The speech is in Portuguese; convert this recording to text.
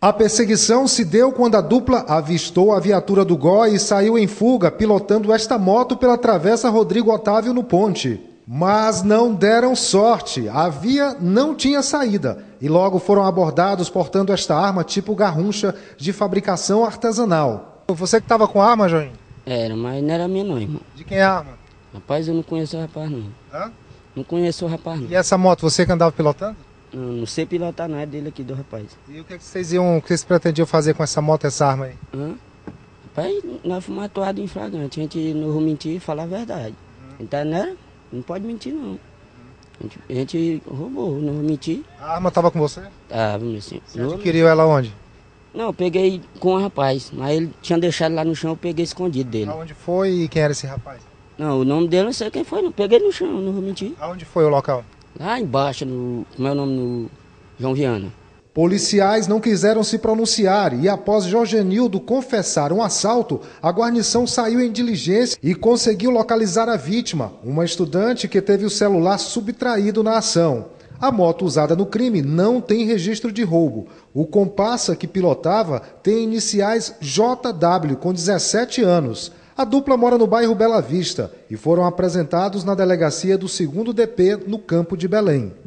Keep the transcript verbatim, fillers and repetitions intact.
A perseguição se deu quando a dupla avistou a viatura do G O I e saiu em fuga, pilotando esta moto pela Travessa Rodrigo Otávio no Ponte. Mas não deram sorte, a via não tinha saída e logo foram abordados portando esta arma tipo garruncha de fabricação artesanal. Você que estava com a arma, Joinho? Era, mas não era minha não, irmão. De quem é a arma? Rapaz, eu não conheço o rapaz não. Hã? Não conheço o rapaz não. E essa moto, você que andava pilotando? Não, não sei pilotar não, é dele aqui do rapaz. E o que vocês iam, o que vocês pretendiam fazer com essa moto, essa arma aí? Hã? Rapaz, nós fomos atuados em flagrante, a gente não vai mentir e falar a verdade. Uhum. Então, né? Não pode mentir não. A gente, a gente roubou, não vou mentir. A arma estava com você? Tava, meu senhor. Você adquiriu ela onde? Não, eu peguei com o rapaz, mas ele tinha deixado lá no chão, eu peguei escondido dele. Aonde foi e quem era esse rapaz? Não, o nome dele não sei quem foi, não. Peguei no chão, não vou mentir. Aonde foi o local? Lá embaixo, no, como é o nome, no João Viana. Policiais não quiseram se pronunciar e após Jorgenildo confessar um assalto, a guarnição saiu em diligência e conseguiu localizar a vítima, uma estudante que teve o celular subtraído na ação. A moto usada no crime não tem registro de roubo. O comparsa que pilotava tem iniciais J W, com dezessete anos. A dupla mora no bairro Bela Vista e foram apresentados na delegacia do segundo D P no Campo de Belém.